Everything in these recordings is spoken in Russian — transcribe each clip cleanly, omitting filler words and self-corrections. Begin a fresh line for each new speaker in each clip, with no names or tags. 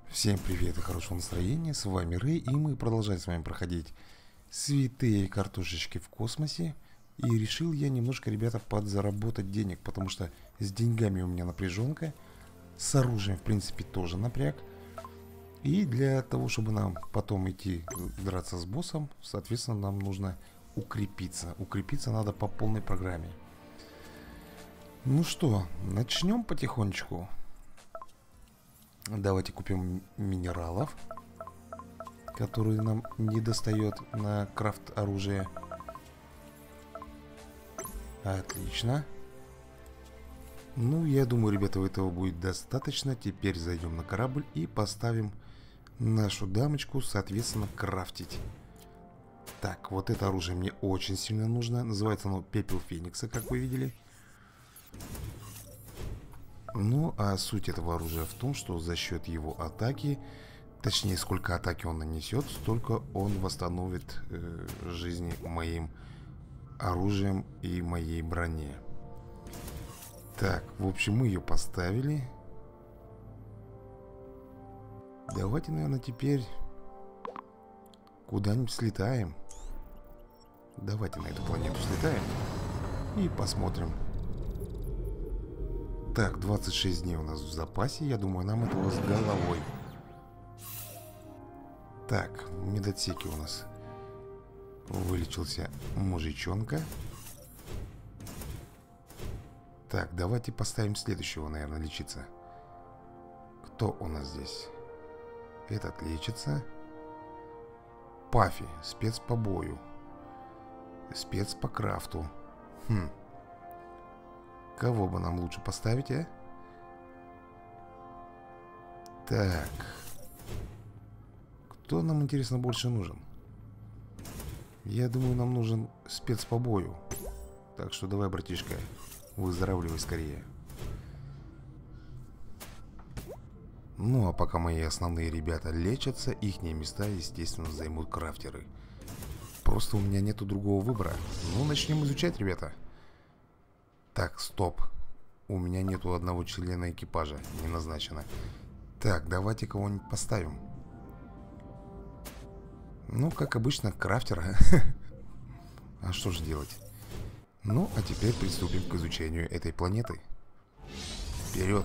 Всем привет и хорошего настроения, с вами Рэй, и мы продолжаем с вами проходить святые картошечки в космосе. И решил я немножко, ребята, подзаработать денег, потому что с деньгами у меня напряженка, с оружием, в принципе, тоже напряг. И для того, чтобы нам потом идти драться с боссом, соответственно, нам нужно укрепиться. Укрепиться надо по полной программе. Ну что, начнем потихонечку. Давайте купим минералов, которые нам не достает на крафт оружия. Отлично. Ну, я думаю, ребята, этого будет достаточно. Теперь зайдем на корабль и поставим нашу дамочку, соответственно, крафтить. Так, вот это оружие мне очень сильно нужно. Называется оно Пепел Феникса, как вы видели. Ну, а суть этого оружия в том, что за счет его атаки, точнее, сколько атаки он нанесет, столько он восстановит жизни моим оружием и моей броне. Так, в общем, мы ее поставили. Давайте, наверное, теперь куда-нибудь слетаем. Давайте на эту планету слетаем и посмотрим. Так, 26 дней у нас в запасе. Я думаю, нам этого с головой. Так, в медотсеке у нас вылечился мужичонка. Так, давайте поставим следующего, наверное, лечиться. Кто у нас здесь? Этот лечится. Пафи, спец по бою. Спец по крафту. Кого бы нам лучше поставить, а? Так. Кто нам, интересно, больше нужен? Я думаю, нам нужен спец по бою. Так что давай, братишка, выздоравливай скорее. Ну, а пока мои основные ребята лечатся, ихние места, естественно, займут крафтеры. Просто у меня нету другого выбора. Ну, начнем изучать, ребята. Так, стоп. У меня нету одного члена экипажа. Не назначено. Так, давайте кого-нибудь поставим. Ну, как обычно, крафтера. А что же делать? Ну, а теперь приступим к изучению этой планеты. Вперед!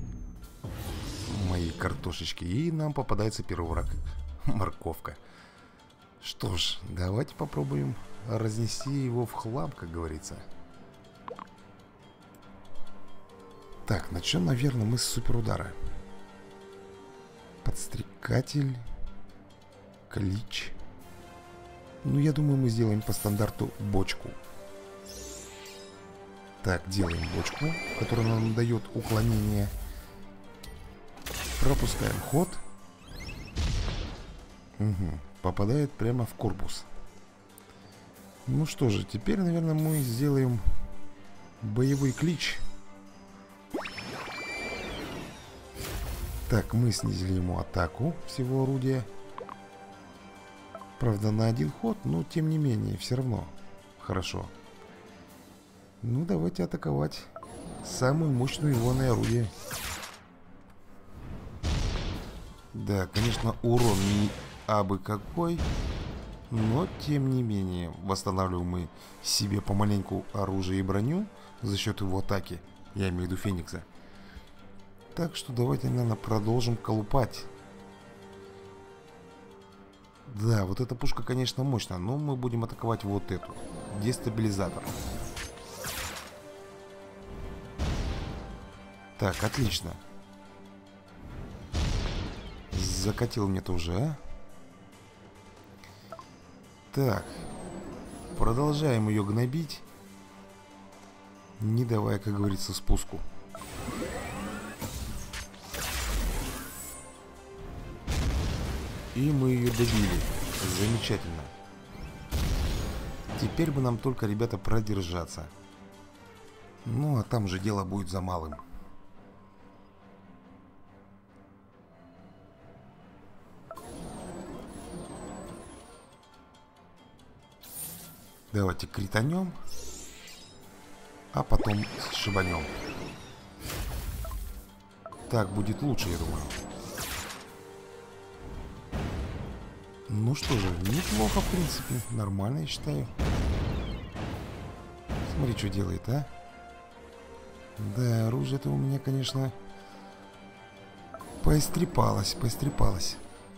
Мои картошечки. И нам попадается первый враг. Морковка. Что ж, давайте попробуем разнести его в хлам, как говорится. Так, начнем, наверное, мы с суперудара. Подстрекатель. Клич. Ну, я думаю, мы сделаем по стандарту бочку. Так, делаем бочку, которая нам дает уклонение. Пропускаем ход. Угу. Попадает прямо в корпус. Ну что же, теперь, наверное, мы сделаем боевой клич. Так, мы снизили ему атаку всего орудия. Правда, на один ход, но тем не менее, все равно хорошо. Ну, давайте атаковать самую мощную ионное орудие. Да, конечно, урон не абы какой, но тем не менее, восстанавливаем мы себе помаленьку оружие и броню за счет его атаки. Я имею в виду Феникса. Так что давайте, наверное, продолжим колупать. Да, вот эта пушка, конечно, мощная, но мы будем атаковать вот эту. Дестабилизатор. Так, отлично. Закатил мне тоже, а? Так. Продолжаем ее гнобить. Не давая, как говорится, спуску. И мы ее добили. Замечательно. Теперь бы нам только, ребята, продержаться. Ну, а там же дело будет за малым. Давайте кританем. А потом сшибанем. Так будет лучше, я думаю. Ну что же, неплохо, в принципе. Нормально, я считаю. Смотри, что делает, а. Да, оружие-то у меня, конечно, поистрепалось, поистрепалось.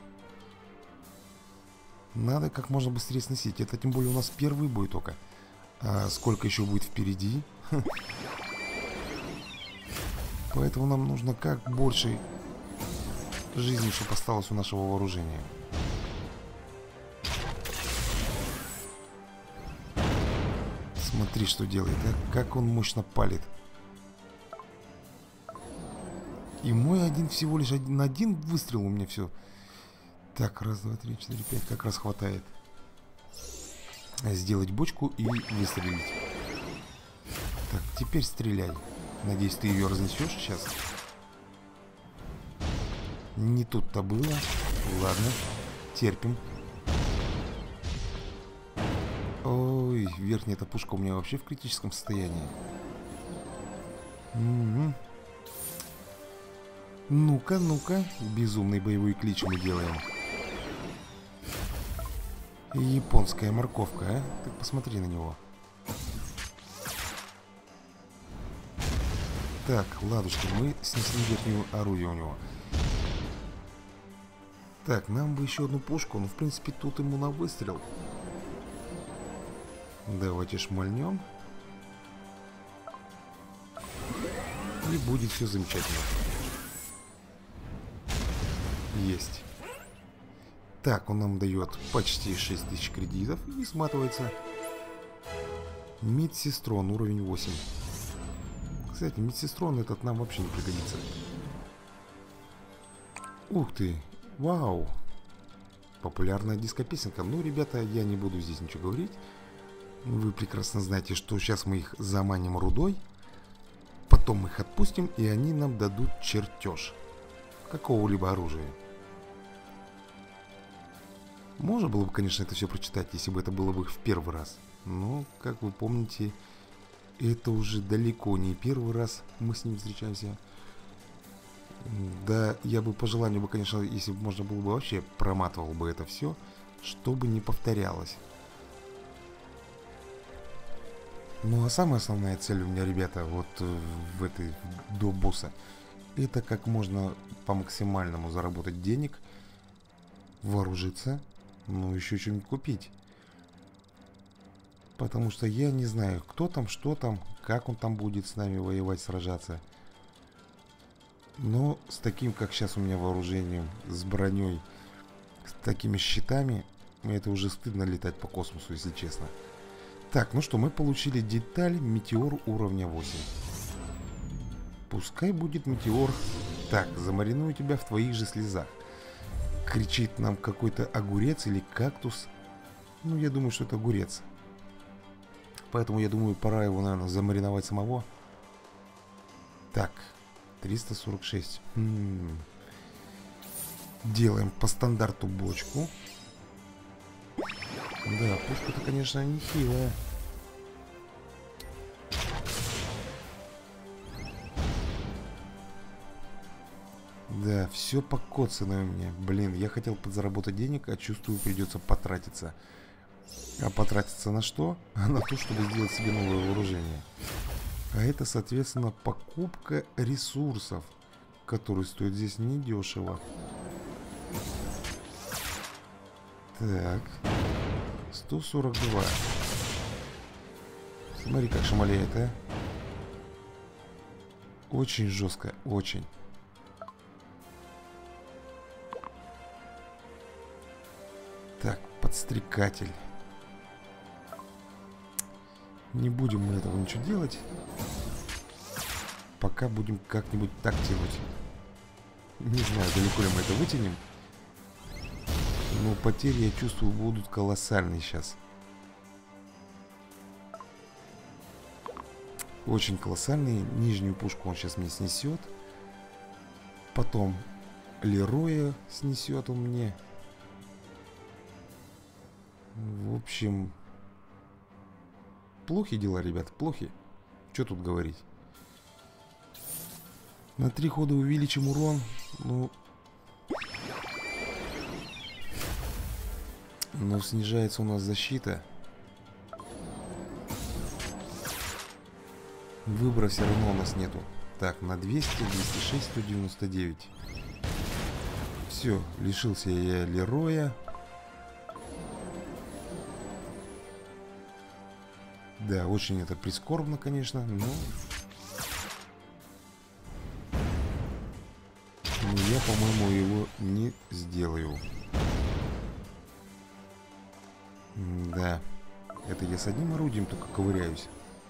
Надо как можно быстрее сносить. Это тем более у нас первый бой только. А сколько еще будет впереди? Поэтому нам нужно как больше жизни, чтобы осталось у нашего вооружения. Смотри, что делает, а? Как он мощно палит. И мой всего лишь один выстрел у меня все. Так, раз, два, три, четыре, пять. Как раз хватает. Сделать бочку и выстрелить. Так, теперь стреляй. Надеюсь, ты ее разнесешь сейчас. Не тут-то было. Ладно, терпим. Ой, верхняя эта пушка у меня вообще в критическом состоянии. Ну-ка, ну-ка. Безумный боевой клич мы делаем. Японская морковка, а? Ты посмотри на него. Так, ладушки, мы снесли верхнюю орудие у него. Так, нам бы еще одну пушку. Ну, в принципе, тут ему на выстрел. Давайте шмальнем. И будет все замечательно. Есть. Так, он нам дает почти 6000 кредитов и сматывается. Медсестрон, уровень 8. Кстати, медсестрон этот нам вообще не пригодится. Ух ты, вау. Популярная диско-песенка. Ну, ребята, я не буду здесь ничего говорить. Вы прекрасно знаете, что сейчас мы их заманим рудой. Потом их отпустим, и они нам дадут чертеж какого-либо оружия. Можно было бы, конечно, это все прочитать, если бы это было бы в первый раз. Но, как вы помните, это уже далеко не первый раз мы с ним встречаемся. Да, я бы по желанию бы, конечно, если бы можно было бы, вообще проматывал бы это все, чтобы не повторялось. Ну а самая основная цель у меня, ребята, вот в этой до босса, это как можно по максимальному заработать денег, вооружиться, ну еще что-нибудь купить. Потому что я не знаю, кто там, что там, как он там будет с нами воевать, сражаться. Но с таким, как сейчас у меня вооружением, с броней, с такими щитами, это уже стыдно летать по космосу, если честно. Так, ну что, мы получили деталь метеор уровня 8. Пускай будет метеор. Так, замариную тебя в твоих же слезах. Кричит нам какой-то огурец или кактус. Ну, я думаю, что это огурец. Поэтому, я думаю, пора его, наверное, замариновать самого. Так, 346. Делаем по стандарту бочку. Да, пушка-то, конечно, нехилая. Да, все покоцано у меня. Блин, я хотел подзаработать денег, а чувствую, придется потратиться. А потратиться на что? А на то, чтобы сделать себе новое вооружение. А это, соответственно, покупка ресурсов, которые стоят здесь недешево. Так. 142. Смотри, как шамалеет, а. Очень жестко, очень. Так, подстрекатель. Не будем мы этого ничего делать. Пока будем как-нибудь так тянуть. Не знаю, далеко ли мы это вытянем. Но потери, я чувствую, будут колоссальные сейчас. Очень колоссальные. Нижнюю пушку он сейчас мне снесет. Потом Лероя снесет он мне. В общем, плохи дела, ребят, плохи. Что тут говорить? На 3 хода увеличим урон. Ну, Но снижается у нас защита. Выбора все равно у нас нету. Так, на 200, 206, 199. Все, лишился я Лероя. Да, очень это прискорбно, конечно, но я, по-моему, его не сделаю. Да, это я с одним орудием только ковыряюсь.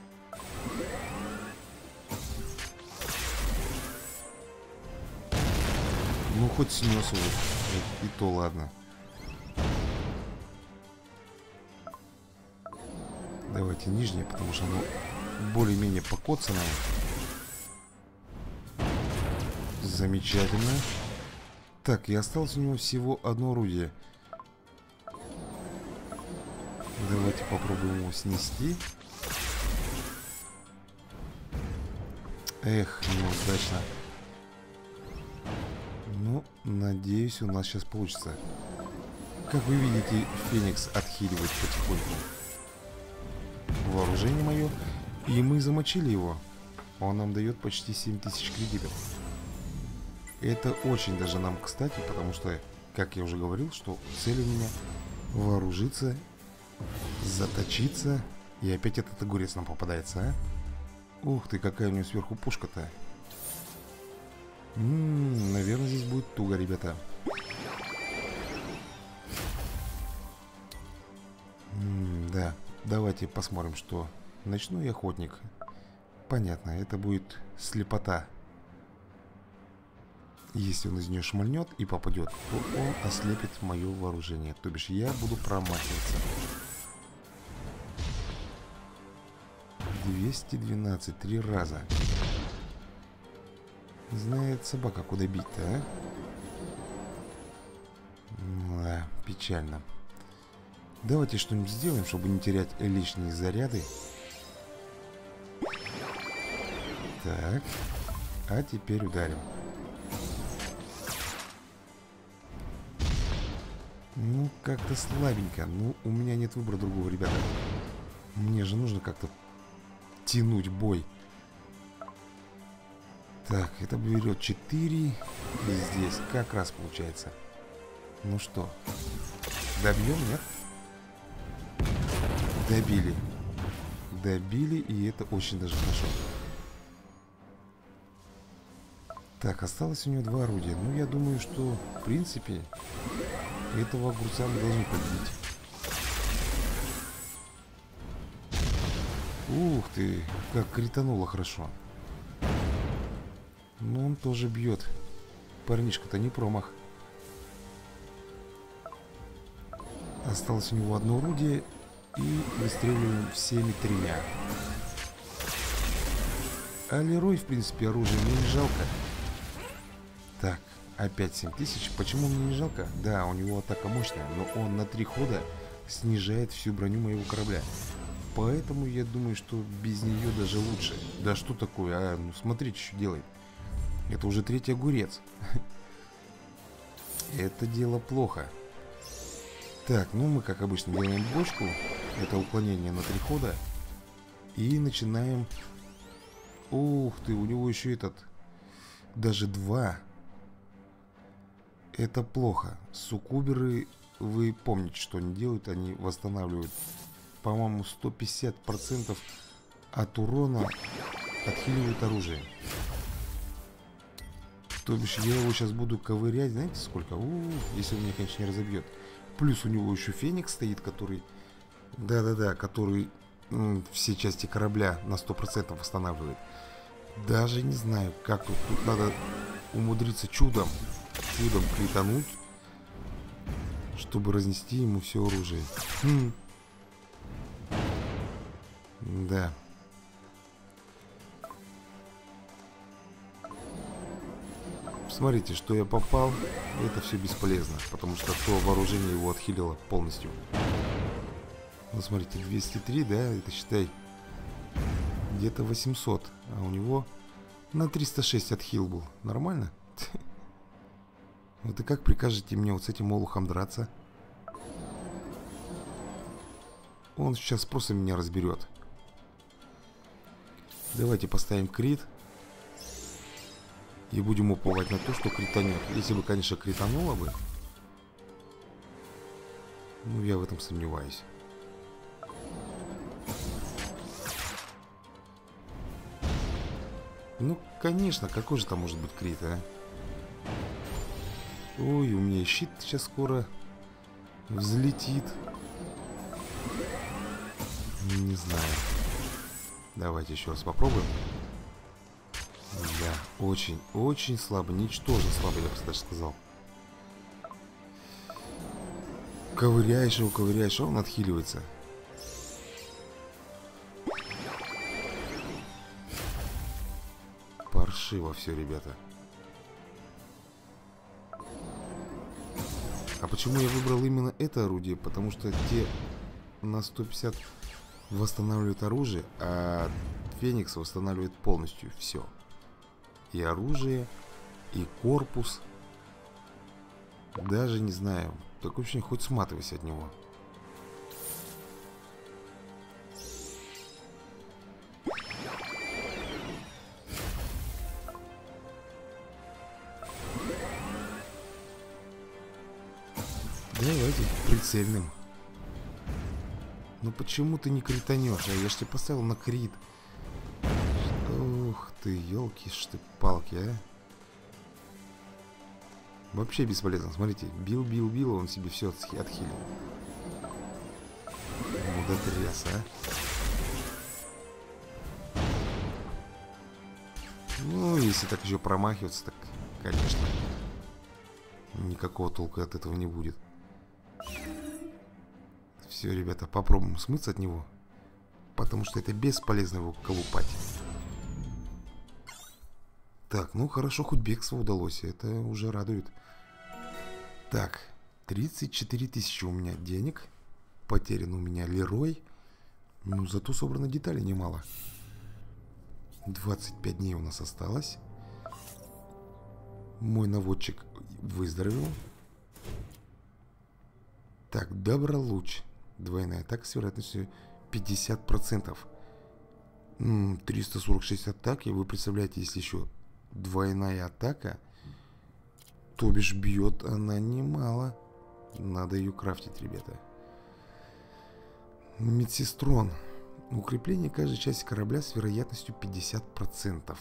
Ну, хоть снес его, и то ладно. Давайте нижнее, потому что оно более-менее покоцанное. Замечательно. Так, и осталось у него всего одно орудие. Давайте попробуем его снести. Эх, неудачно. Ну, надеюсь, у нас сейчас получится. Как вы видите, Феникс отхиливает потихоньку вооружение мое. И мы замочили его. Он нам дает почти 7000 кредитов. Это очень даже нам кстати, потому что, как я уже говорил, что цель у меня вооружиться, заточиться. И опять этот огурец нам попадается, а? Ух ты, какая у него сверху пушка-то. Наверное, здесь будет туго, ребята. Да, давайте посмотрим, что... Ночной охотник. Понятно, это будет слепота. Если он из нее шмальнет и попадет, то он ослепит мое вооружение. То бишь я буду промахиваться. 212, 3 раза. Знает собака, куда бить-то, а? Да, печально. Давайте что-нибудь сделаем, чтобы не терять лишние заряды. Так. А теперь ударим. Ну, как-то слабенько. Ну, у меня нет выбора другого, ребята. Мне же нужно как-то тянуть бой. Так, это берет 4. И здесь как раз получается. Ну что, добьем, нет? Добили. Добили, и это очень даже хорошо. Так, осталось у него 2 орудия. Ну, я думаю, что, в принципе, этого огурца мы должны победить. Ух ты, как критануло хорошо. Но он тоже бьет. Парнишка-то не промах. Осталось у него одно орудие. И выстреливаем всеми 3. А Лерой, в принципе, оружие мне не жалко. Так, опять 7000. Почему мне не жалко? Да, у него атака мощная, но он на 3 хода снижает всю броню моего корабля. Поэтому я думаю, что без нее даже лучше. Да что такое? А, ну смотрите, что делает. Это уже 3-й огурец. Это дело плохо. Так, ну мы, как обычно, делаем бочку. Это уклонение на 3 хода. И начинаем. Ух ты, у него еще этот. Даже 2. Это плохо. Суккуберы, вы помните, что они делают? Они восстанавливают, по-моему, 150% от урона. Отхиливают оружие. То бишь я его сейчас буду ковырять. Знаете сколько? Если он меня, конечно, не разобьет. Плюс у него еще Феникс стоит, который... Да-да-да, который все части корабля на 100% восстанавливает. Даже не знаю, как тут. Тут надо умудриться чудом критануть, чтобы разнести ему все оружие. Да. Смотрите, что я попал. Это все бесполезно, потому что то вооружение его отхилило полностью. Ну, смотрите, 203, да, это считай где-то 800. А у него на 306 отхил был. Нормально? Вот и как прикажете мне вот с этим олухом драться? Он сейчас просто меня разберет. Давайте поставим крит. И будем уповать на то, что кританет. Если бы, конечно, критануло бы. Ну, я в этом сомневаюсь. Ну, конечно, какой же там может быть крит, а? Ой, у меня щит сейчас скоро взлетит. Не знаю. Давайте еще раз попробуем. Да, очень, очень слабо. Ничтожно слабо, я бы даже сказал. Ковыряешь его, ковыряешь, а он отхиливается. Паршиво все, ребята. А почему я выбрал именно это орудие? Потому что те на 150 восстанавливают оружие, а Феникс восстанавливает полностью все. И оружие, и корпус. Даже не знаю. Такое ощущение, хоть сматывайся от него. Давайте прицельным. Ну почему ты не кританешь? А я ж тебе поставил на крит. Ух ты, елки ж ты палки, а. Вообще бесполезно, смотрите. Бил, он себе все отхилил. Мудотряс, а. Ну, если так еще промахиваться, так, конечно, никакого толка от этого не будет. Все, ребята, попробуем смыться от него. Потому что это бесполезно его колупать. Так, ну хорошо, хоть бегство удалось. Это уже радует. Так, 34 тысячи у меня денег. Потерян у меня Лерой. Ну, зато собрано деталей немало. 25 дней у нас осталось. Мой наводчик выздоровел. Так, Добролуч. Двойная атака с вероятностью 50%. 346 атак. И вы представляете, если еще двойная атака, то бишь бьет она немало. Надо ее крафтить, ребята. Медсестрон. Укрепление каждой части корабля с вероятностью 50%.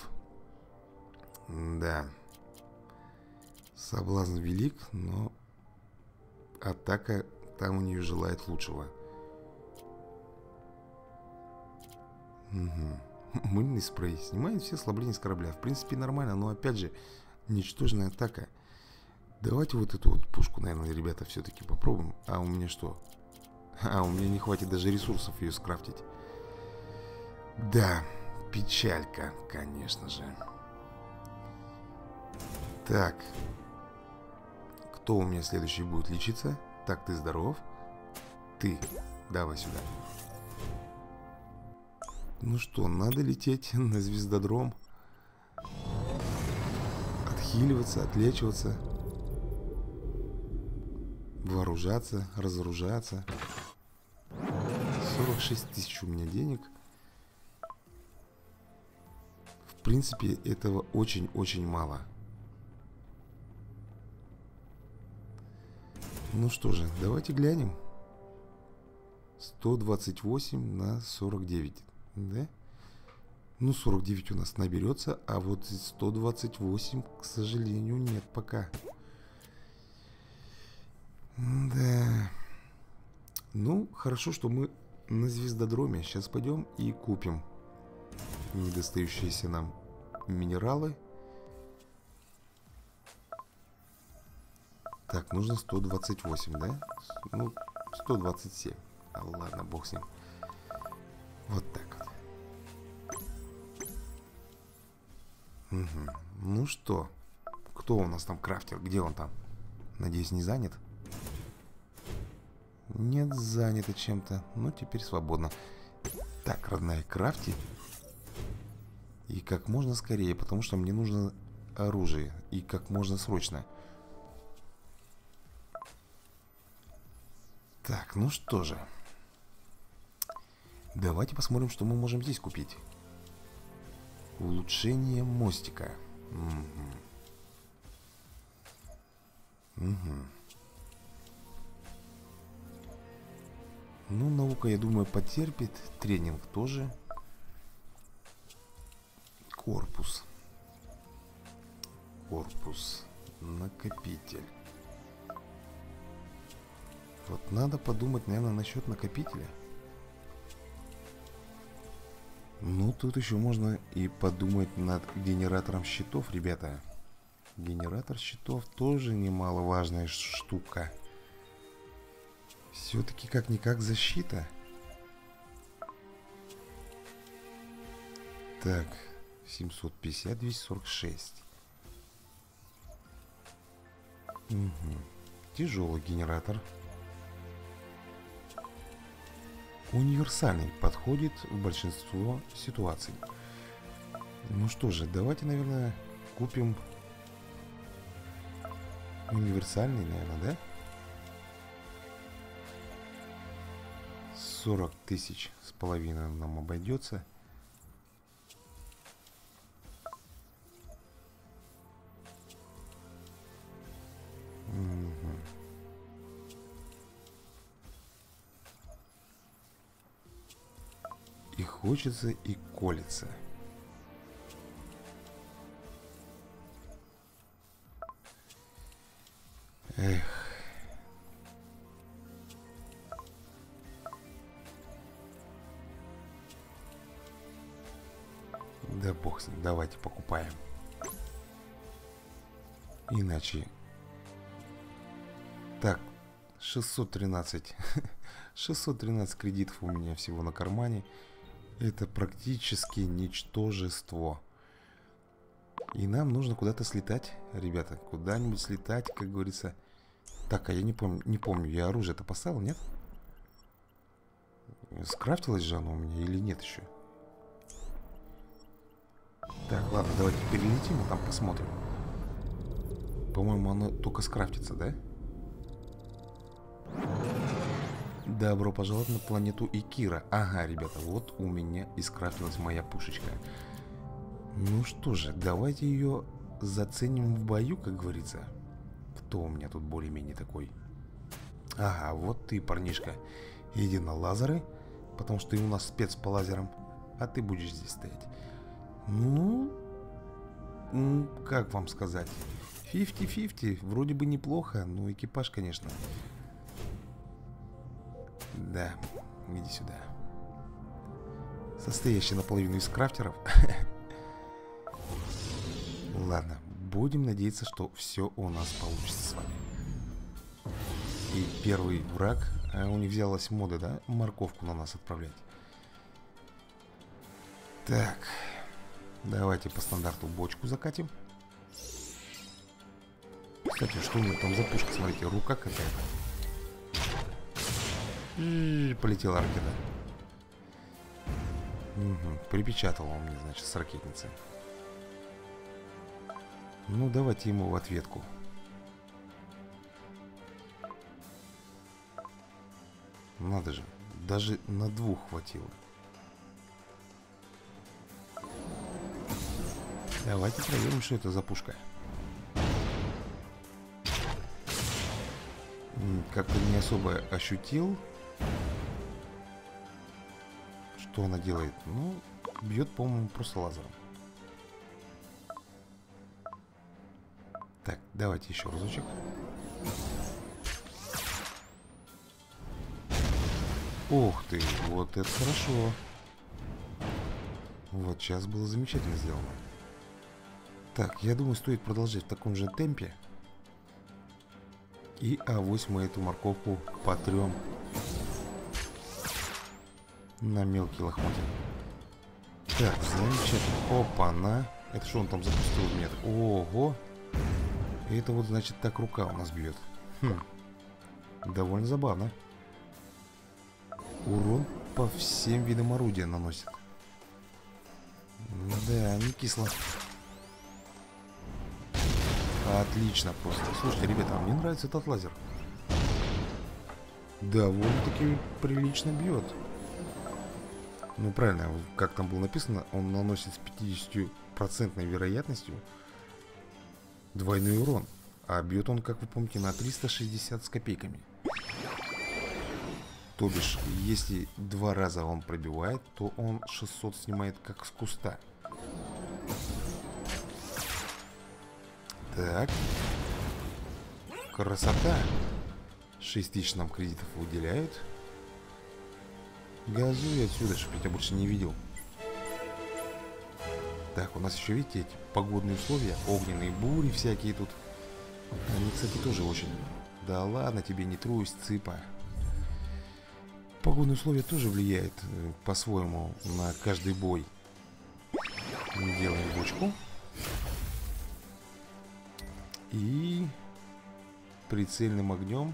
Да. Соблазн велик, но атака там у нее желает лучшего. Угу. Мыльный спрей. Снимает все ослабления с корабля. В принципе, нормально, но опять же, ничтожная атака. Давайте вот эту вот пушку, наверное, ребята, все-таки попробуем. А у меня что? А, у меня не хватит даже ресурсов ее скрафтить. Да, печалька, конечно же. Так. Кто у меня следующий будет лечиться? Так, ты здоров? Ты, давай сюда. Ну что, надо лететь на звездодром. Отхиливаться, отлечиваться. Вооружаться, разоружаться. 46 тысяч у меня денег. В принципе, этого очень-очень мало. Ну что же, давайте глянем. 128 на 49. Да? Ну, 49 у нас наберется, а вот 128, к сожалению, нет пока. Да. Ну, хорошо, что мы на звездодроме. Сейчас пойдем и купим недостающиеся нам минералы. Так, нужно 128, да? Ну, 127. А, ладно, бог с ним. Вот так вот. Угу. Ну что? Кто у нас там крафтер? Где он там? Надеюсь, не занят? Нет, занято чем-то. Ну, теперь свободно. Так, родная, крафти. И как можно скорее, потому что мне нужно оружие. И как можно срочно. Так, ну что же. Давайте посмотрим, что мы можем здесь купить. Улучшение мостика. Угу. Ну, наука, я думаю, потерпит. Тренинг тоже. Корпус. Корпус. Накопитель. Вот надо подумать, наверное, насчет накопителя. Ну, тут еще можно и подумать над генератором щитов, ребята. Генератор щитов тоже немаловажная штука. Все-таки как-никак защита. Так, 750, 246. Угу. Тяжелый генератор. Универсальный, подходит в большинство ситуаций. Ну что же, давайте, наверное, купим универсальный, наверное, да? 40 тысяч с половиной нам обойдется. Угу. И хочется, и колется. Эх. Да бог с ним, давайте покупаем. Иначе. Так, 613. 613 кредитов у меня всего на кармане. Это практически ничтожество. И нам нужно куда-то слетать, ребята. Куда-нибудь слетать, как говорится. Так, а я не помню, я оружие-то поставил, нет? Скрафтилось же оно у меня или нет еще? Так, ладно, давайте перелетим и там посмотрим. По-моему, оно только скрафтится, да? Добро пожаловать на планету Икира. Ага, ребята, вот у меня и скрафтилась моя пушечка. Ну что же, давайте ее заценим в бою, как говорится. Кто у меня тут более-менее такой? Ага, вот ты, парнишка. Иди на лазеры, потому что ты у нас спец по лазерам. А ты будешь здесь стоять. Ну, как вам сказать? 50-50, вроде бы неплохо, но экипаж, конечно. Да, иди сюда. Состоящий наполовину из крафтеров. Ладно, будем надеяться, что все у нас получится с вами. И первый враг, у них взялась мода, да? Морковку на нас отправлять. Так, давайте по стандарту бочку закатим. Кстати, что у него там за пушка? Смотрите, рука какая-то. Полетела ракета. Угу, припечатала он мне, значит, с ракетницы. Ну, давайте ему в ответку. Надо же, даже на двух хватило. Давайте проверим, что это за пушка. Как-то не особо ощутил, что она делает. Ну, бьет, по-моему, просто лазером. Так, давайте еще разочек. Ух ты, вот это хорошо. Вот сейчас было замечательно сделано. Так, я думаю, стоит продолжать в таком же темпе. И авось мы эту морковку потрем на мелкие лохмотья. Так, замечательно. Опа-на. Это что он там запустил в метр? Ого. Это вот, значит, так рука у нас бьет. Довольно забавно. Урон по всем видам орудия наносит. Да, не кисло. Отлично просто. Слушайте, ребята, мне нравится этот лазер. Довольно-таки прилично бьет. Ну, правильно, как там было написано, он наносит с 50% вероятностью двойной урон. А бьет он, как вы помните, на 360 с копейками. То бишь, если 2 раза он пробивает, то он 600 снимает как с куста. Так. Красота. 6000 нам кредитов выделяют. Газуй отсюда, чтобы я тебя больше не видел. Так, у нас еще, видите, эти погодные условия. Огненные бури всякие тут. Они, кстати, тоже очень... Да ладно тебе, не трусь, цыпа. Погодные условия тоже влияют по-своему на каждый бой. Делаем бочку. И прицельным огнем,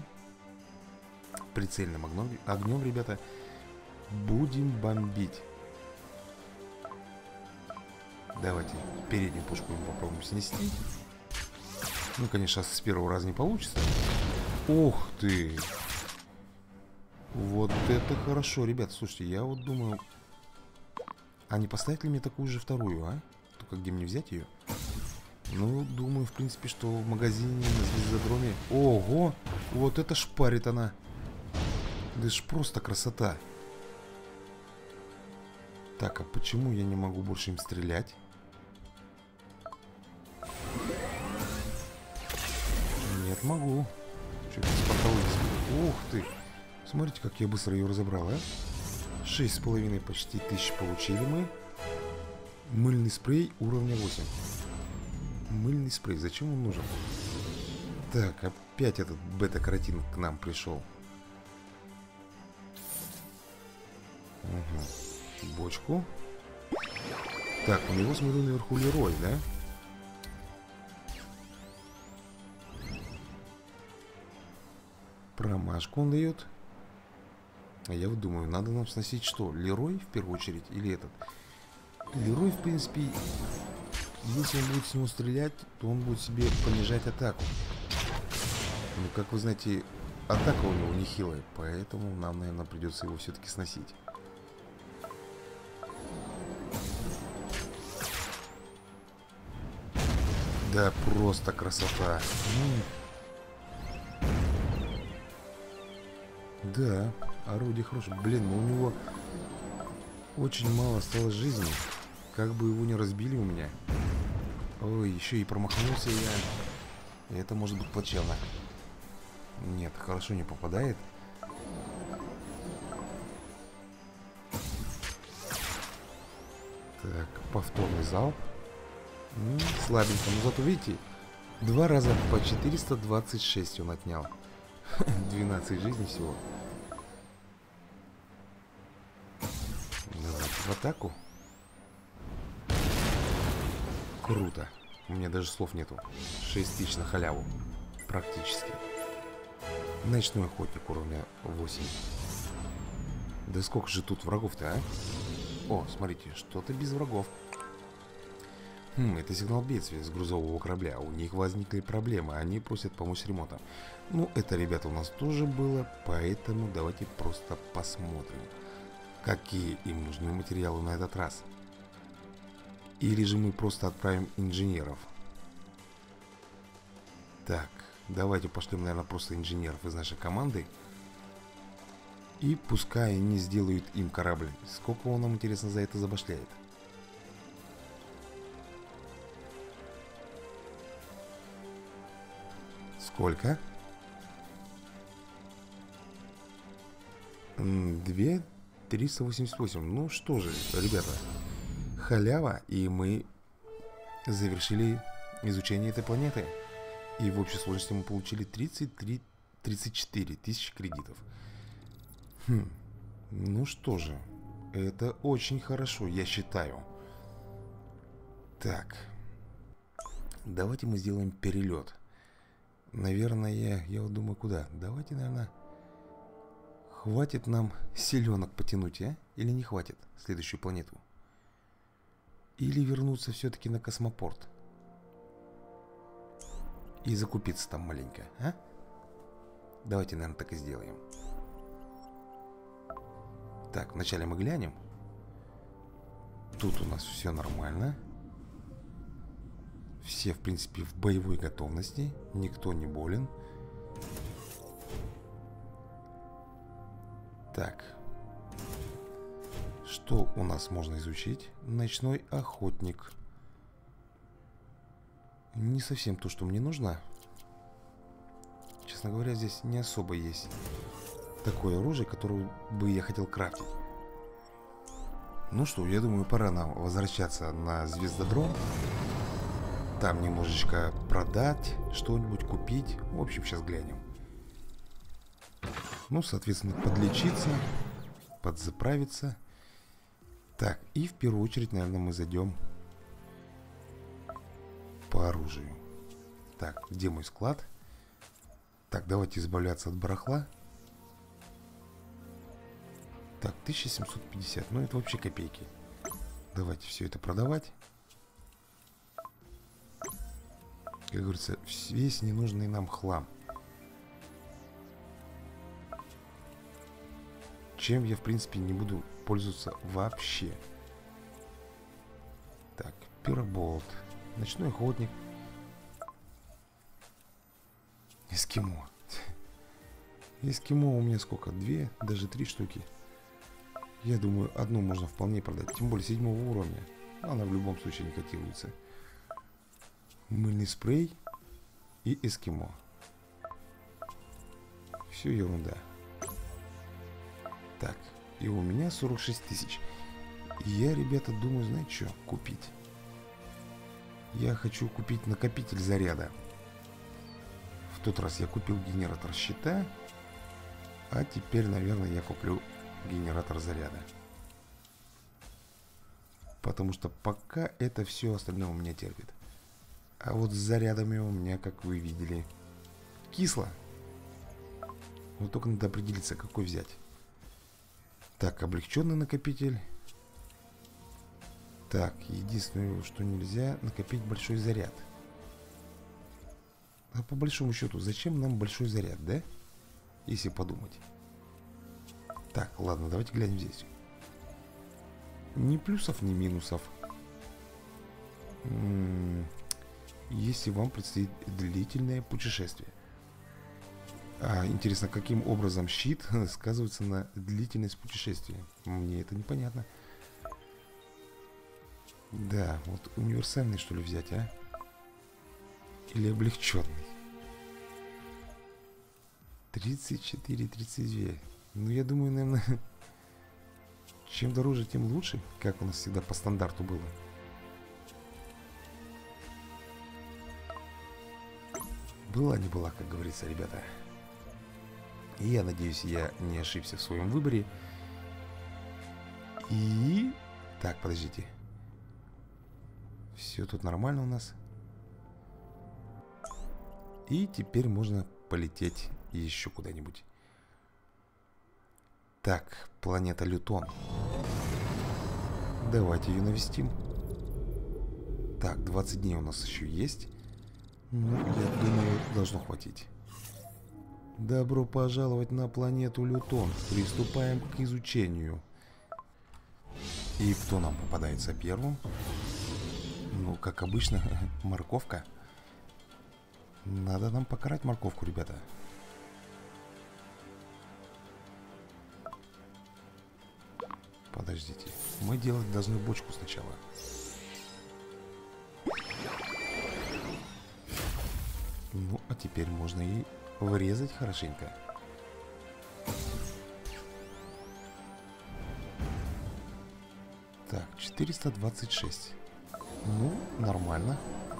ребята, будем бомбить. Давайте переднюю пушку попробуем снести. Ну, конечно, с первого раза не получится. Ух ты! Вот это хорошо, ребят. Слушайте, я вот думаю, а не поставить ли мне такую же вторую, а? Только где мне взять ее? Ну, думаю, в принципе, что в магазине на Звездодроме... Ого! Вот это шпарит она! Да ж просто красота! Так, а почему я не могу больше им стрелять? Нет, могу. Что-то с порталом. Ух ты! Смотрите, как я быстро ее разобрал, а? 6,5 почти тысяч получили мы. Мыльный спрей уровня 8. Мыльный спрей, зачем он нужен? Так, опять этот бета-каротин к нам пришел. Угу. Бочку. Так, у него, смотрю, наверху Лерой, да? Промашку он дает. А я вот думаю, надо нам сносить что? Лерой в первую очередь или этот? Лерой, в принципе, если он будет с него стрелять, то он будет себе понижать атаку. Ну, как вы знаете, атака у него нехилая, поэтому нам, наверное, придется его все-таки сносить. Да, просто красота. Да, орудие хорошее. Блин, ну у него очень мало осталось жизни. Как бы его не разбили у меня. Ой, еще и промахнулся я. И это может быть плачевно. Нет, хорошо не попадает. Так, повторный залп. Слабенько, но зато видите, 2 раза по 426 он отнял. 12 жизней всего. Давайте в атаку. Круто. У меня даже слов нету. 6000 на халяву. Практически. Ночной охотник уровня 8. Да сколько же тут врагов-то, а? О, смотрите, что-то без врагов. Это сигнал бедствия с грузового корабля. У них возникли проблемы, они просят помочь с ремонтом. Ну, это, ребята, у нас тоже было, поэтому давайте просто посмотрим, какие им нужны материалы на этот раз. Или же мы просто отправим инженеров. Так, давайте пошлем, наверное, просто инженеров из нашей команды. И пускай они сделают им корабль. Сколько он нам, интересно, за это забашляет? Сколько? 2388. Ну что же, ребята, халява, и мы завершили изучение этой планеты. И в общей сложности мы получили 34 тысячи кредитов. Ну что же, это очень хорошо, я считаю. Так, давайте мы сделаем перелет. Наверное, я вот думаю, куда? Давайте, наверное, хватит нам селенок потянуть, а? Или не хватит следующую планету? Или вернуться все-таки на космопорт и закупиться там маленько, а? Давайте, наверное, так и сделаем. Так, вначале мы глянем. Тут у нас все нормально. Все, в принципе, в боевой готовности. Никто не болен. Так. Что у нас можно изучить? Ночной охотник. Не совсем то, что мне нужно. Честно говоря, здесь не особо есть такое оружие, которое бы я хотел крафтить. Ну что, я думаю, пора нам возвращаться на Звездодром. Там немножечко продать, что-нибудь купить. В общем, сейчас глянем. Ну, соответственно, подлечиться, подзаправиться. Так, и в первую очередь, наверное, мы зайдем по оружию. Так, где мой склад? Так, давайте избавляться от барахла. Так, 1750. Ну, это вообще копейки. Давайте все это продавать. Как говорится, весь ненужный нам хлам. Чем я, в принципе, не буду пользоваться вообще. Так, пироболт. Ночной охотник. Эскимо. Эскимо у меня сколько? 2, даже 3 штуки. Я думаю, одну можно вполне продать. Тем более 7 уровня. Она в любом случае не котируется. Мыльный спрей и эскимо. Все ерунда. Так, и у меня 46 тысяч. Я, ребята, думаю, знаете что? Купить. Я хочу купить накопитель заряда. В тот раз я купил генератор щита. А теперь, наверное, я куплю генератор заряда. Потому что пока это все остальное у меня терпит. А вот с зарядами у меня, как вы видели, кисло. Вот только надо определиться, какой взять. Так, облегченный накопитель. Так, единственное, что нельзя, накопить большой заряд. А по большому счету, зачем нам большой заряд, да? Если подумать. Так, ладно, давайте глянем здесь. Ни плюсов, ни минусов. Если вам предстоит длительное путешествие. Интересно, каким образом щит сказывается на длительность путешествия? Мне это непонятно. Да, вот универсальный, что ли, взять, а? Или облегченный? 34-32. Ну, я думаю, наверное, чем дороже, тем лучше. Как у нас всегда по стандарту было. Была не была, как говорится, ребята. И я надеюсь, я не ошибся в своем выборе. И... Так, подождите. Все тут нормально у нас. И теперь можно полететь еще куда-нибудь. Так, планета Лютон. Давайте ее навестим. Так, 20 дней у нас еще есть. Ну, я думаю, должно хватить. Добро пожаловать на планету Лютон. Приступаем к изучению. И кто нам попадается первым? Ну, как обычно, морковка. Надо нам покарать морковку, ребята. Подождите. Мы делать должны бочку сначала. Ну, а теперь можно и врезать хорошенько. Так, 426. Ну, нормально.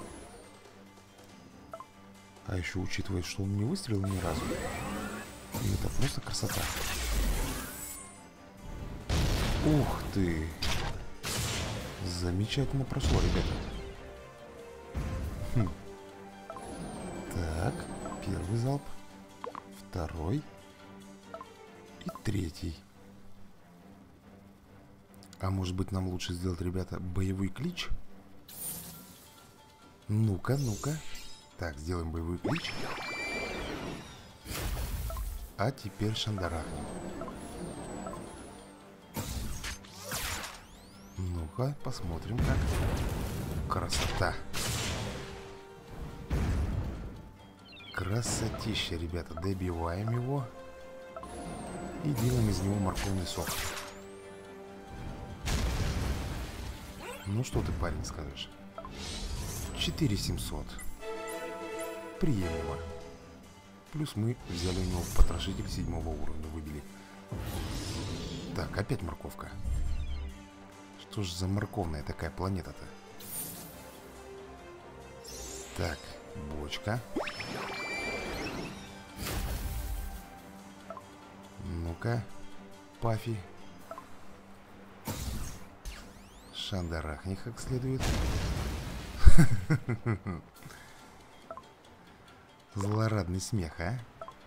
А еще учитывая, что он не выстрелил ни разу. И это просто красота. Ух ты! Замечательно прошло, ребята. Так, первый залп. Второй. И третий. А может быть, нам лучше сделать, ребята, боевой клич? Ну-ка, ну-ка. Так, сделаем боевой клич. А теперь шандарахнем. Ну-ка. Ну-ка, посмотрим как. Красота. Красотища, ребята. Добиваем его. И делаем из него морковный сок. Ну что ты, парень, скажешь? 4700. Приемлемо. Плюс мы взяли у него потрошитель 7 уровня, выбили. Так, опять морковка. Что ж за морковная такая планета-то? Так, бочка. Ну-ка, Пафи. Шандарахни как следует. Злорадный смех, а?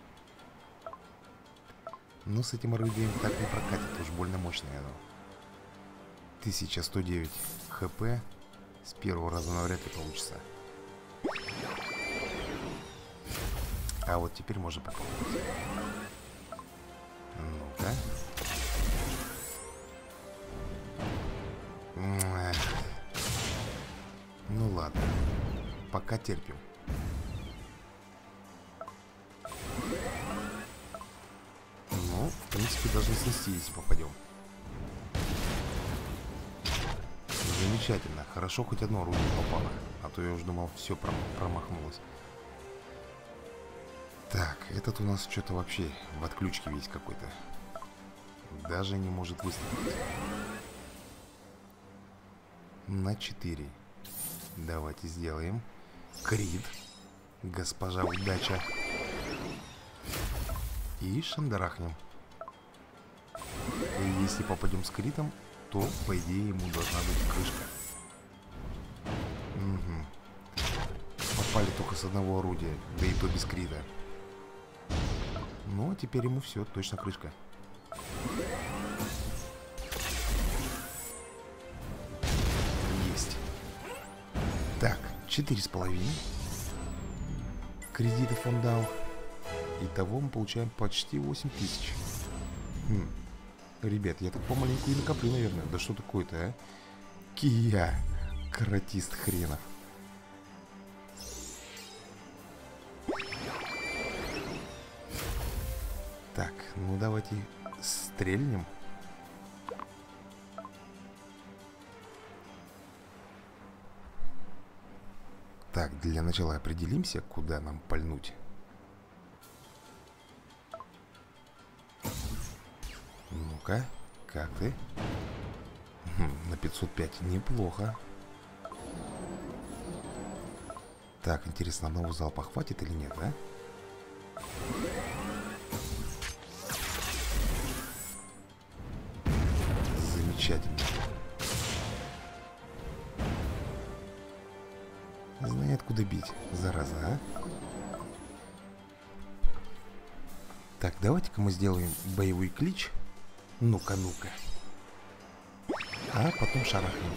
Ну, с этим орудием так не прокатит, уж больно мощное оно. 1109 хп. С первого раза навряд ли получится. А вот теперь можно попробовать. Ну-ка. Ну ладно. Пока терпим. Ну, в принципе, должны снести, если попадем. Замечательно. Хорошо, хоть одно орудие попало. А то я уже думал, все промахнулось. Так, этот у нас что-то вообще в отключке весь какой-то. Даже не может выстрелить. На 4. Давайте сделаем. Крит. Госпожа удача. И шандарахнем. И если попадем с критом, то, по идее, ему должна быть крышка. Угу. Попали только с одного орудия, да и то без крита. Ну, а теперь ему все, точно крышка. Есть. Так, 4,5. Кредитов он дал. Итого мы получаем почти 8000. Ребят, я так помаленьку и накоплю, наверное. Да что такое-то, а? Кия, каратист хренов. Так, ну давайте стрельнем. Так, для начала определимся, куда нам пальнуть. Ну-ка, как ты? На 505 неплохо. Так, интересно, нового залпа хватит или нет, да? Замечательно. Знает, куда бить, зараза, а? Так, давайте-ка мы сделаем боевой клич. Ну-ка, ну-ка. А потом шарахнем.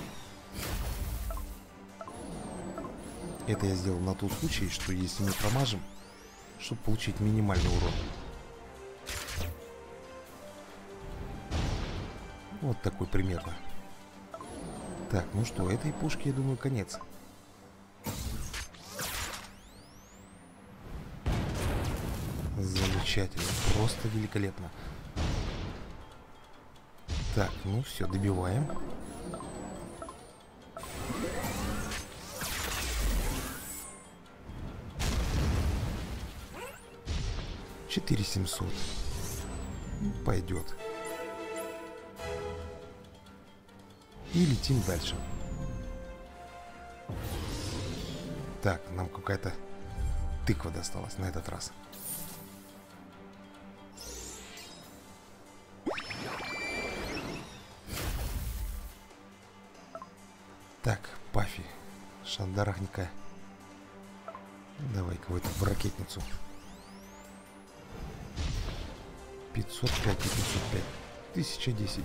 Это я сделал на тот случай, что если мы промажем, чтобы получить минимальный урон. Вот такой примерно. Так, ну что, этой пушке, я думаю, конец. Замечательно, просто великолепно. Так, ну все, добиваем. Четыре 700. Пойдет. И летим дальше. Так, нам какая-то тыква досталась на этот раз. Так, Пафи, шандарахника. Давай-ка в эту в ракетницу. 505 и 505. 1010.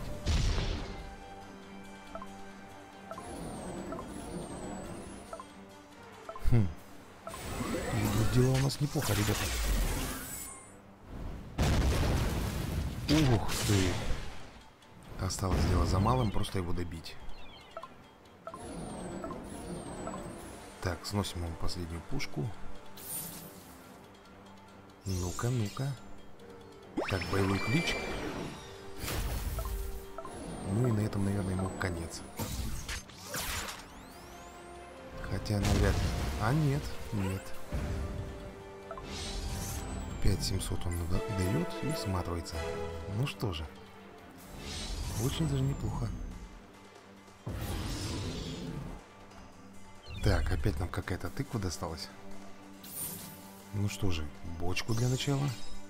И дела у нас неплохо, ребята. Ух ты. Осталось дело за малым, просто его добить. Так, сносим ему последнюю пушку. Ну-ка, ну-ка. Так, боевой клич. Ну и на этом, наверное, ему конец. Хотя навряд ли. А нет, нет. 5700 он дает и сматывается. Ну что же. Очень даже неплохо. Так, опять нам какая-то тыква досталась. Ну что же, бочку для начала.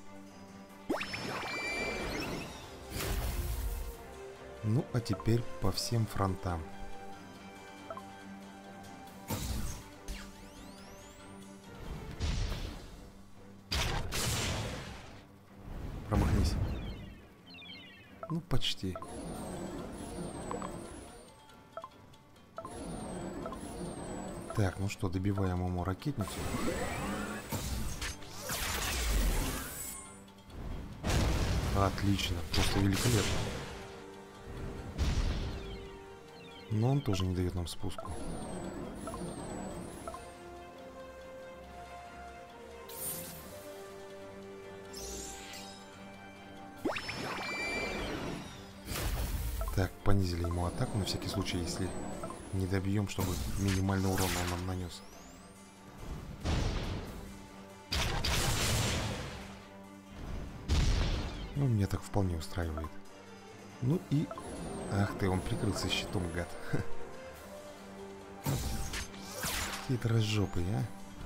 Ну, а теперь по всем фронтам. Промахнись. Ну, почти. Так, ну что, добиваем ему ракетницу. Отлично, просто великолепно. Но он тоже не дает нам спуску. Так, понизили ему атаку на всякий случай, если не добьем, чтобы минимальный урон он нам нанес. Ну, меня так вполне устраивает. Ну и... Ах ты, он прикрылся щитом, гад. Хитрожопый, а?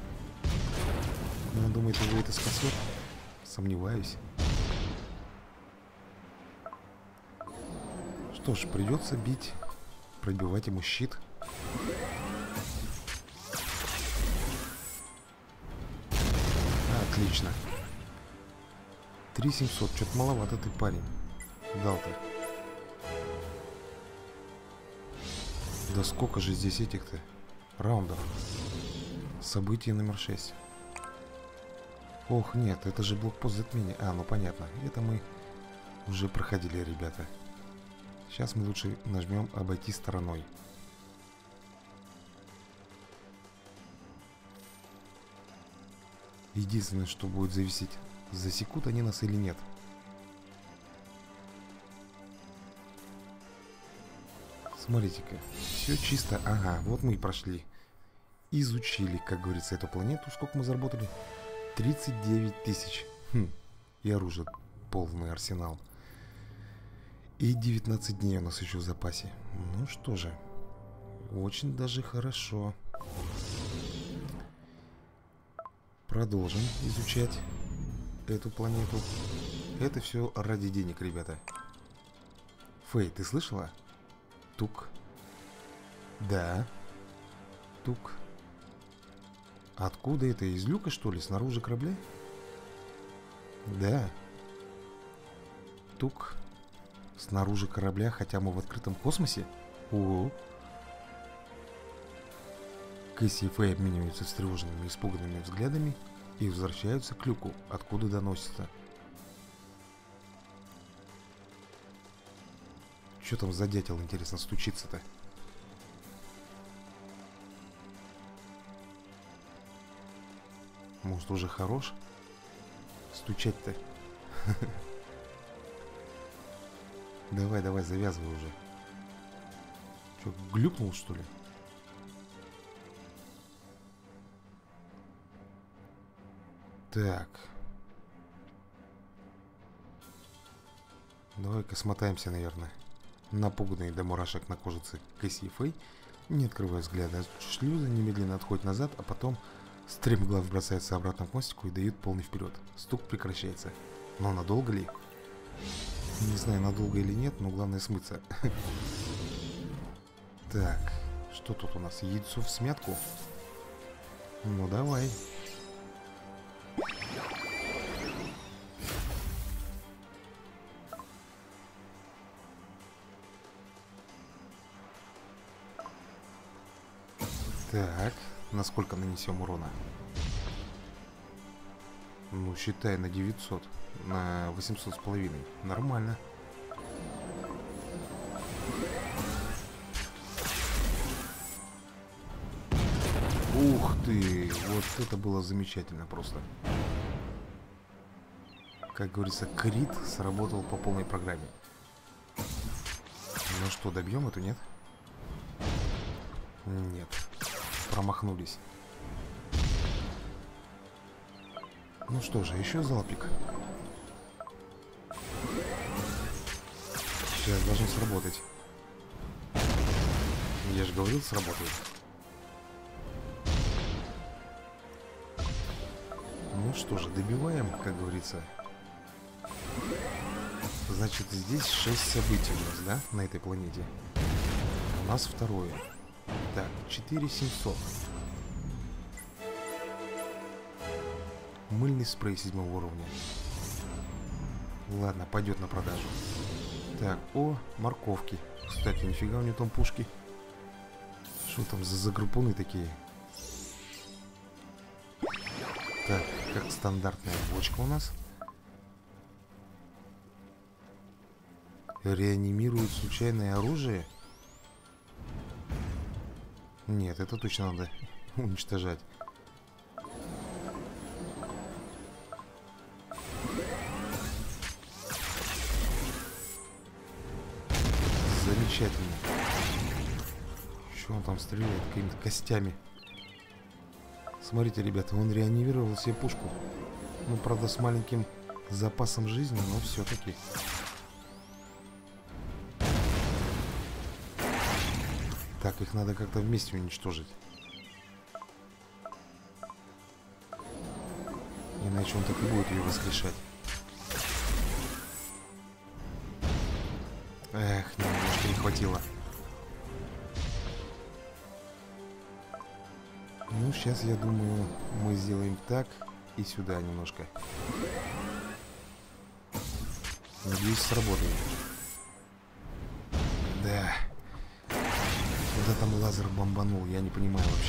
Он думает, его это спасет? Сомневаюсь. Что ж, придется бить, пробивать ему щит. Отлично. 3700, что-то маловато ты, парень. Дал-то. Да сколько же здесь этих-то раундов? Событие номер 6. Ох, нет, это же блокпост затмения. А, ну понятно. Это мы уже проходили, ребята. Сейчас мы лучше нажмем обойти стороной. Единственное, что будет зависеть, засекут они нас или нет. Смотрите-ка, все чисто. Ага, вот мы и прошли. Изучили, как говорится, эту планету. Сколько мы заработали? 39 тысяч. И оружие, полный арсенал. И 19 дней у нас еще в запасе. Ну что же, очень даже хорошо. Продолжим изучать эту планету. Это все ради денег, ребята. Фэй, ты слышала? Тук. Да. Тук. Откуда это? Из люка, что ли? Снаружи корабля? Да. Тук. Снаружи корабля, хотя мы в открытом космосе? О. Кэсси и Фэй обмениваются встревоженными, испуганными взглядами и возвращаются к люку, откуда доносится. Что там за дятел, интересно, стучится-то? Может, уже хорош? Стучать-то? Давай, давай, завязывай уже. Че, глюкнул, что ли? Так. Давай-ка смотаемся, наверное. Напуганные до мурашек на кожице Кэсси и Фэй, не открывая взгляда от шлюза, немедленно отходит назад, а потом стремглав бросается обратно к мостику и дают полный вперед. Стук прекращается. Но надолго ли? Не знаю, надолго или нет, но главное смыться. Так, что тут у нас? Яйцо в смятку? Ну давай. Так, насколько нанесем урона? Ну, считай, на 900. На 800 с половиной. Нормально. Ух ты! Вот это было замечательно просто. Как говорится, крит сработал по полной программе. Ну что, добьем эту, нет? Нет. Промахнулись. Ну что же, еще залпик. Сейчас должен сработать. Я же говорил, сработает. Ну что же, добиваем, как говорится. Значит, здесь 6 событий у нас, да, на этой планете. У нас второе. Так, 4700. Мыльный спрей 7 уровня. Ладно, пойдет на продажу. Так, о, морковки. Кстати, нифига у него там пушки. Что там за загруппуны такие? Так, как стандартная бочка у нас. Реанимирует случайное оружие? Нет, это точно надо уничтожать. Замечательно. Что он там стреляет какими-то костями? Смотрите, ребята, он реанимировал себе пушку. Ну, правда, с маленьким запасом жизни, но все-таки. Так, их надо как-то вместе уничтожить. Иначе он так и будет ее воскрешать. Эх, немножко не хватило. Ну, сейчас, я думаю, мы сделаем так и сюда немножко. Надеюсь, сработает. Да. Куда там лазер бомбанул, я не понимаю вообще.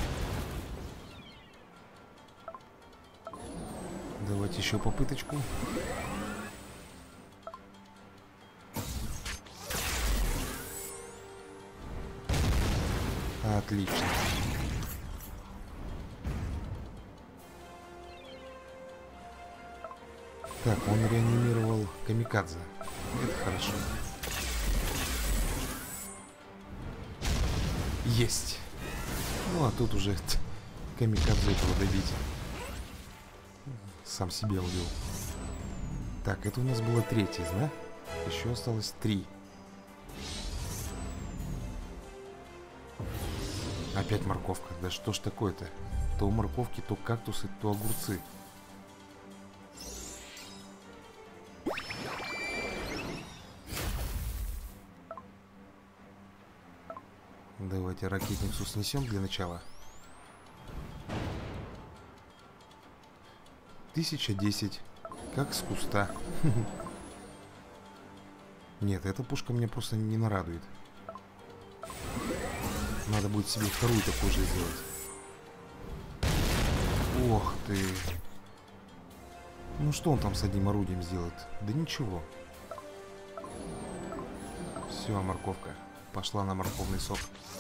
Давайте еще попыточку. Отлично. Так, он реанимировал камикадзе. Это хорошо. Есть. Ну, а тут уже камикадзе этого добить. Сам себя убил. Так, это у нас было третье, да? Еще осталось 3. Опять морковка. Да что ж такое-то? То морковки, то кактусы, то огурцы. Давайте ракетницу снесем для начала. 1010. Как с куста. Нет, эта пушка мне просто не нарадует. Надо будет себе вторую такую же сделать. Ох ты. Ну что он там с одним орудием сделает? Да ничего. Все, морковка. Пошла на морковный сок.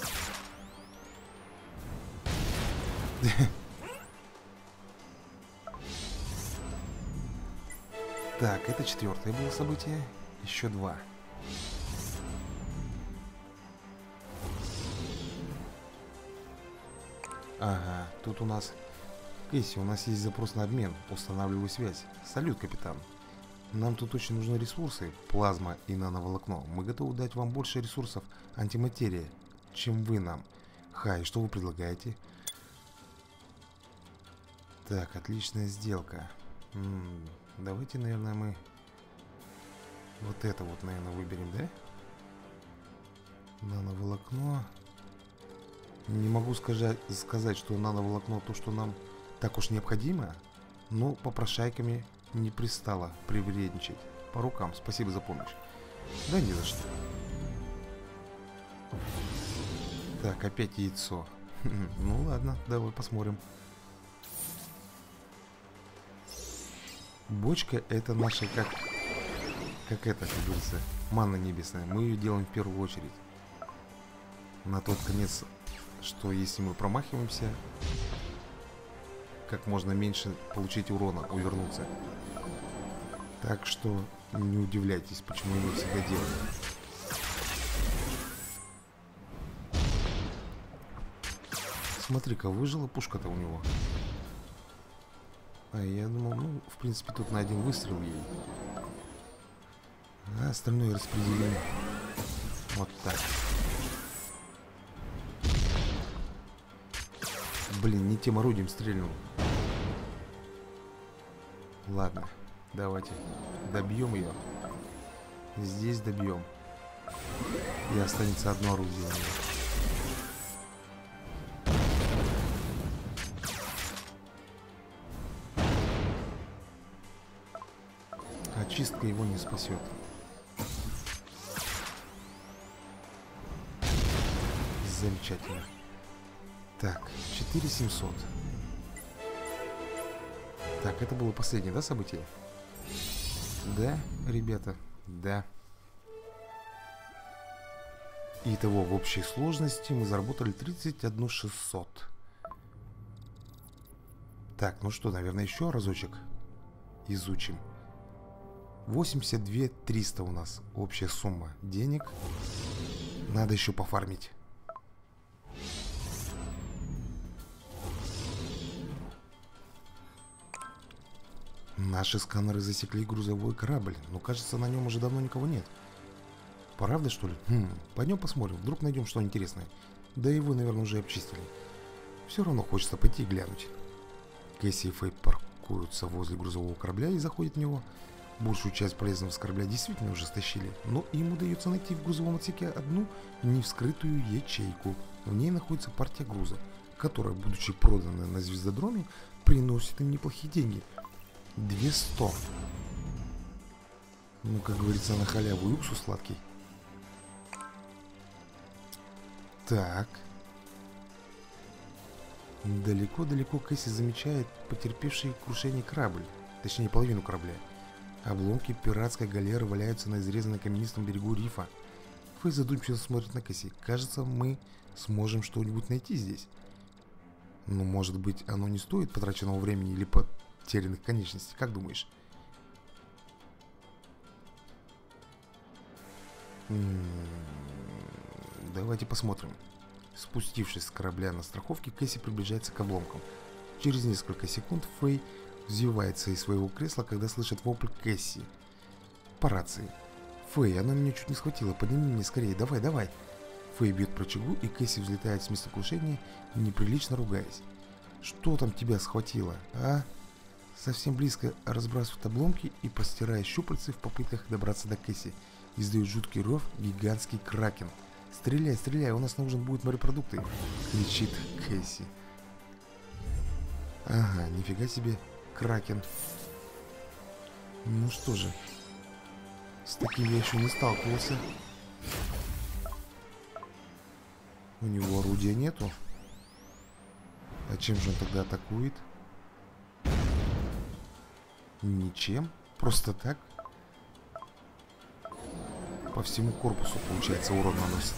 Так, это 4-е было событие. Еще 2. Ага, тут у нас... Кейси, у нас есть запрос на обмен. Устанавливаю связь. Салют, капитан. Нам тут очень нужны ресурсы, плазма и нановолокно. Мы готовы дать вам больше ресурсов антиматерии, чем вы нам. Хай, что вы предлагаете? Так, отличная сделка. Давайте, наверное, мы вот это вот, наверное, выберем, да? Нановолокно. Не могу сказать, что нановолокно то, что нам так уж необходимо, но попрошайками не пристало привередничать. По рукам, спасибо за помощь. Да не за что. Так, опять яйцо. Ну ладно, давай посмотрим. Бочка это наша как это, как говорится, манна небесная. Мы ее делаем в первую очередь. На тот конец что если мы промахиваемся, как можно меньше получить урона, увернуться. Так что не удивляйтесь, почему я всегда делаю. Смотри-ка, выжила пушка-то у него. А я думал, ну, в принципе, тут на один выстрел ей. А остальное распределим. Вот так. Блин, не тем орудием стрельнул. Ладно, давайте добьем ее. Здесь добьем. И останется одно орудие у нее. Очистка его не спасет. Замечательно. Так, 4700. Так, это было последнее, да, событие? Да, ребята, да. Итого, в общей сложности мы заработали 31 600. Так, ну что, наверное, еще разочек изучим. 82 300 у нас общая сумма денег. Надо еще пофармить. Наши сканеры засекли грузовой корабль, но кажется, на нем уже давно никого нет. Правда, что ли? Пойдем посмотрим, вдруг найдем что интересное. Да его, наверное, уже обчистили. Все равно хочется пойти и глянуть. Кэсси и Фэй паркуются возле грузового корабля и заходят в него. Большую часть полезного с корабля действительно уже стащили, но им удается найти в грузовом отсеке одну невскрытую ячейку. В ней находится партия груза, которая, будучи продана на звездодроме, приносит им неплохие деньги. 200. Ну, как говорится, на халяву и уксус сладкий. Так. Далеко-далеко Кэсси замечает потерпевший крушение корабль. Точнее, половину корабля. Обломки пиратской галеры валяются на изрезанном каменистом берегу рифа. Фэй задумчиво смотрит на Кэсси. Кажется, мы сможем что-нибудь найти здесь. Но, может быть, оно не стоит потраченного времени или потерянных конечностей. Как думаешь? Давайте посмотрим. Спустившись с корабля на страховке, Кэсси приближается к обломкам. Через несколько секунд Фэй взвивается из своего кресла, когда слышит вопль Кэсси по рации. «Фэй, она меня чуть не схватила, подними меня скорее, давай, давай!» Фэй бьет по рычагу, и Кэсси взлетает с места крушения, неприлично ругаясь. «Что там тебя схватило, а?» Совсем близко разбрасывают обломки и, постирая щупальцы в попытках добраться до Кэсси, издает жуткий рев гигантский кракен. «Стреляй, стреляй, у нас на ужин будут морепродукты!» — кричит Кэсси. Ага, нифига себе, кракен. Ну что же, с таким я еще не сталкивался. У него орудия нету. А чем же он тогда атакует? Ничем, просто так. По всему корпусу, получается, урон наносит.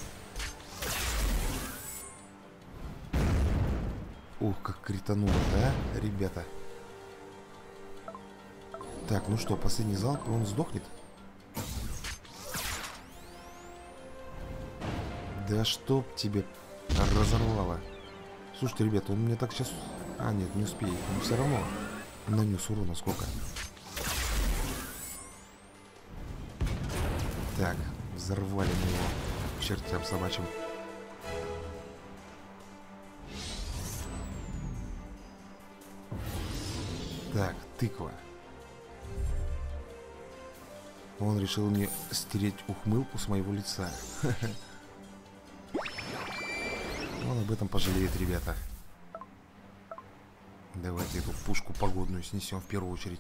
Ух, как критануло, да, ребята? Так, ну что, последний залп, и он сдохнет? Да чтоб тебе разорвало. Слушайте, ребята, он мне так сейчас... А, нет, не успеет, но все равно нанес урона сколько. Так, взорвали мы его к чертям собачьим. Так, тыква. Он решил мне стереть ухмылку с моего лица. Он об этом пожалеет, ребята. Давайте эту пушку погодную снесем в первую очередь.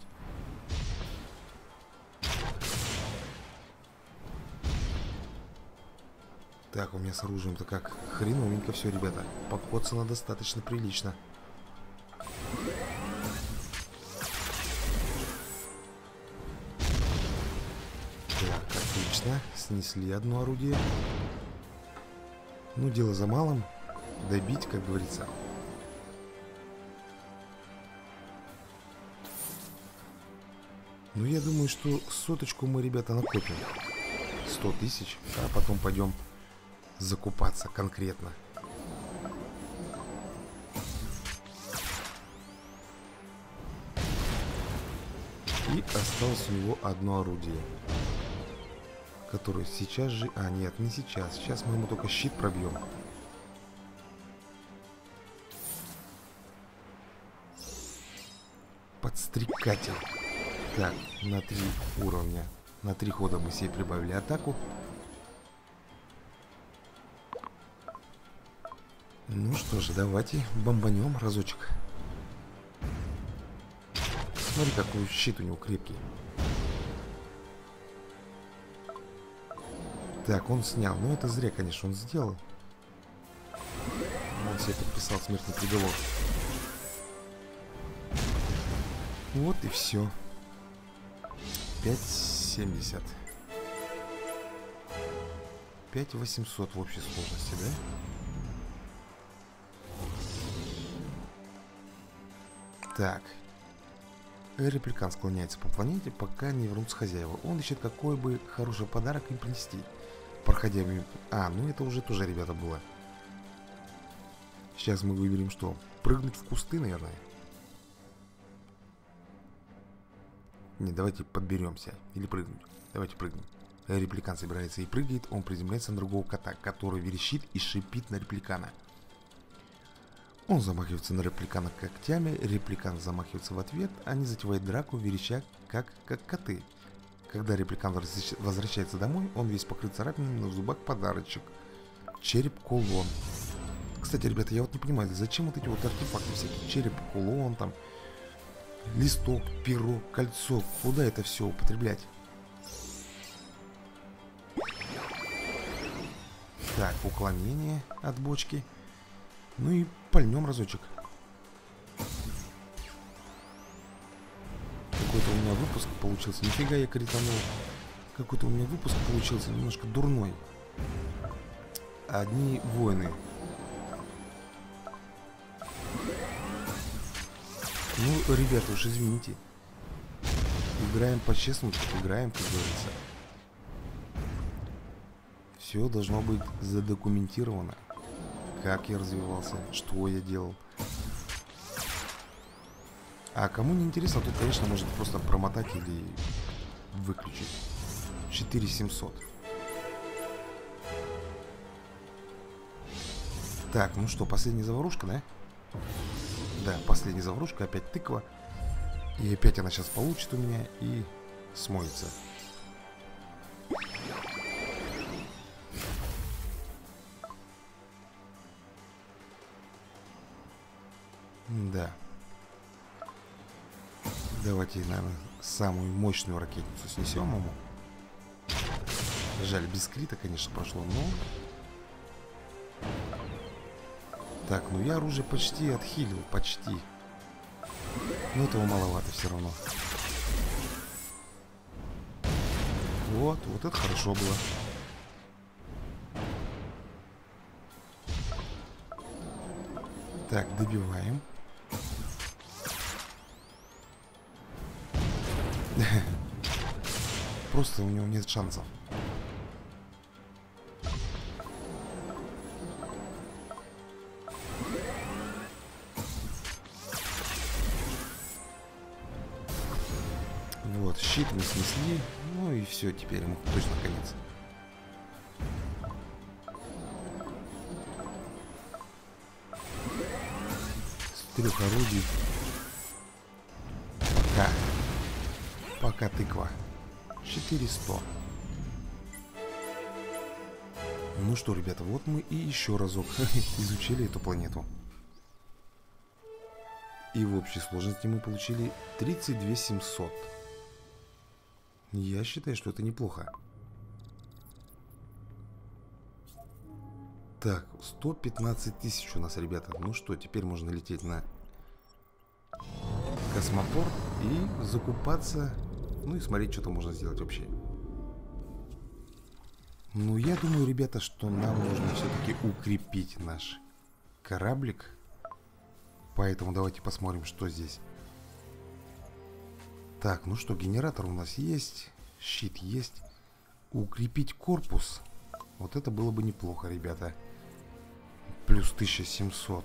Так, у меня с оружием-то как хреновенько все, ребята. Покоцано достаточно прилично. Так, отлично. Снесли одно орудие. Ну, дело за малым. добить, как говорится. Ну, я думаю, что соточку мы, ребята, накопим. 100 тысяч, а потом пойдем закупаться конкретно. И осталось у него одно орудие, которое сейчас же... А, нет, не сейчас. Сейчас мы ему только щит пробьем. Подстрекатель. Так, на 3 уровня. На 3 хода мы себе прибавили атаку. Ну что же, давайте бомбанем разочек. Смотри, какой щит у него крепкий. Так, он снял. Ну, это зря, конечно, он сделал. Он себе подписал смертный приговор. Вот и все. 5,70. 5,800 в общей сложности, да? Так. Репликант склоняется по планете, пока не вернутся хозяева. Он ищет, какой бы хороший подарок им принести. Проходя мимо... А, ну это уже тоже, ребята, было. Сейчас мы выберем что? Прыгнуть в кусты, наверное. Не, давайте подберемся. Или прыгнуть. Давайте прыгнем. Репликант собирается и прыгает. Он приземляется на другого кота, который верещит и шипит на репликана. Он замахивается на репликана когтями, репликант замахивается в ответ, они затевают драку, вереща как коты. Когда репликант возвращается домой, он весь покрыт царапинами, на зубах подарочек. Череп-кулон. Кстати, ребята, я вот не понимаю, зачем вот эти вот артефакты всякие? Череп-кулон, там, листок, перо, кольцо. Куда это все употреблять? Так, уклонение от бочки. Ну и пальнем разочек. Какой-то у меня выпуск получился. Нифига я кританул. Какой-то у меня выпуск получился немножко дурной. Одни воины. Ну, ребята, уж извините. Играем по-честному, как играем, как говорится. Все должно быть задокументировано. Как я развивался, что я делал. А кому не интересно, тут, конечно, может просто промотать или выключить. 4700. Так, ну что, последняя заварушка, да? Да, последняя заварушка, опять тыква. И опять она сейчас получит у меня и смоется. Да. Давайте, наверное, самую мощную ракетницу снесем ему. Жаль, без крита, конечно, прошло, но... Так, ну я оружие почти отхилил, почти. Но этого маловато все равно. Вот это хорошо было. Так, добиваем. Просто у него нет шансов. Вот, щит мы снесли. Ну и все, теперь ему точно конец. С 3 орудий. Пока тыква. 400. Ну что, ребята, вот мы и еще разок изучили эту планету. И в общей сложности мы получили 32 700. Я считаю, что это неплохо. Так, 115 тысяч у нас, ребята. Ну что, теперь можно лететь на космопорт и закупаться. Ну и смотреть, что там можно сделать вообще. Ну, я думаю, ребята, что нам нужно все-таки укрепить наш кораблик. Поэтому давайте посмотрим, что здесь. Так, ну что, генератор у нас есть. Щит есть. Укрепить корпус. Вот это было бы неплохо, ребята. Плюс 1700.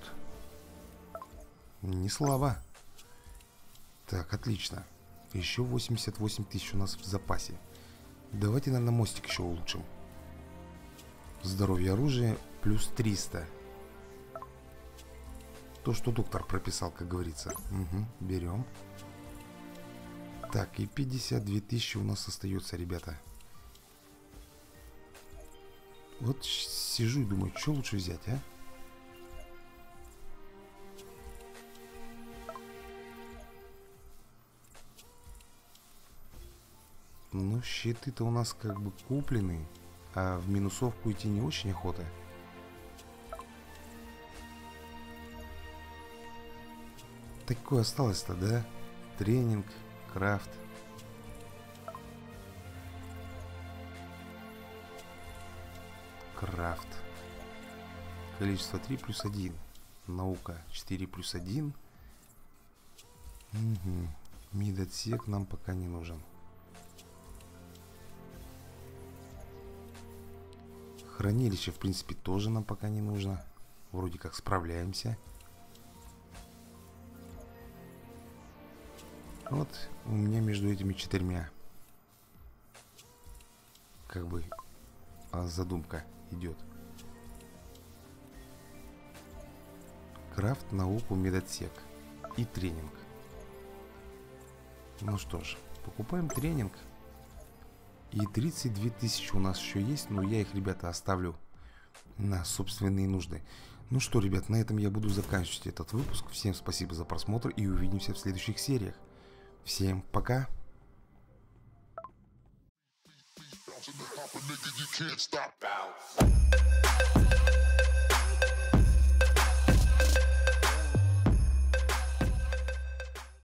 Не слабо. Так, отлично. Еще 88 тысяч у нас в запасе. Давайте, наверное, мостик еще улучшим. Здоровье оружия плюс 300. То, что доктор прописал, как говорится. Угу, берем. Так, и 52 тысячи у нас остается, ребята. Вот сижу и думаю, что лучше взять, а? Ну, щиты-то у нас как бы куплены, а в минусовку идти не очень охота. Такое осталось-то, да? Тренинг, крафт. Крафт. Количество 3 плюс 1. Наука 4 плюс 1. Угу. Мид-отсек нам пока не нужен. Хранилище, в принципе, тоже нам пока не нужно. Вроде как справляемся. Вот у меня между этими четырьмя как бы задумка идет. Крафт, науку, медотсек и тренинг. Ну что ж, покупаем тренинг. И 32 тысячи у нас еще есть, но я их, ребята, оставлю на собственные нужды. Ну что, ребят, на этом я буду заканчивать этот выпуск. Всем спасибо за просмотр и увидимся в следующих сериях. Всем пока!
Nigga, you can't stop.